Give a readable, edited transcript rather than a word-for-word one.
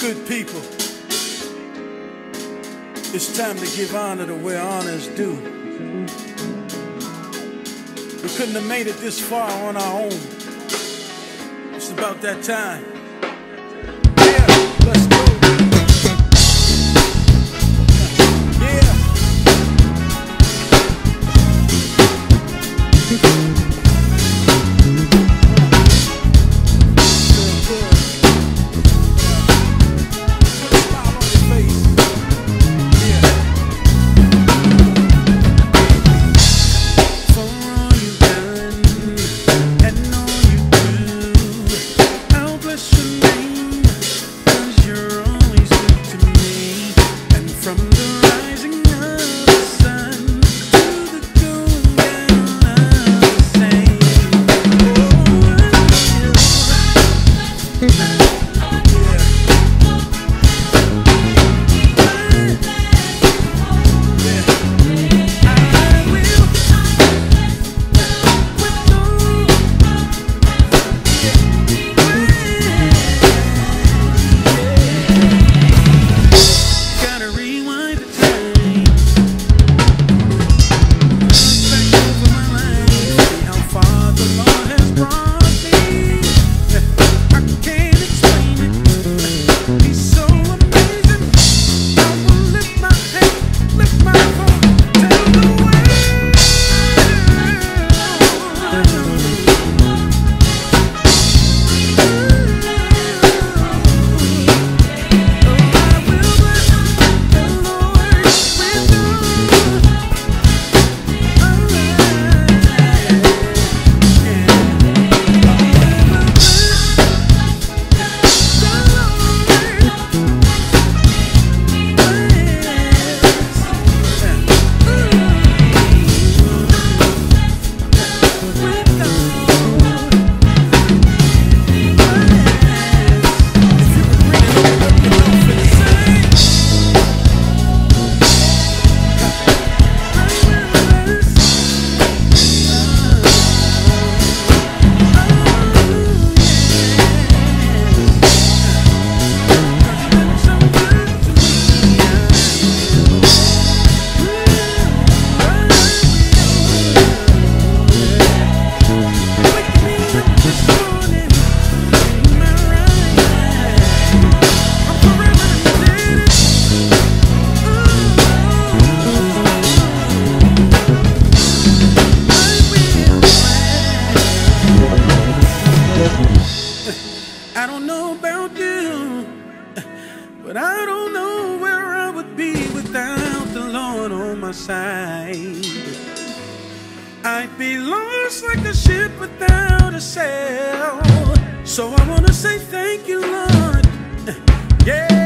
Good people, it's time to give honor to where honor is due. We couldn't have made it this far on our own. It's about that time. Yeah, let's go. I don't know about you, but I don't know where I would be without the Lord on my side. I'd be lost like a ship without a sail. So I wanna say thank you, Lord. Yeah.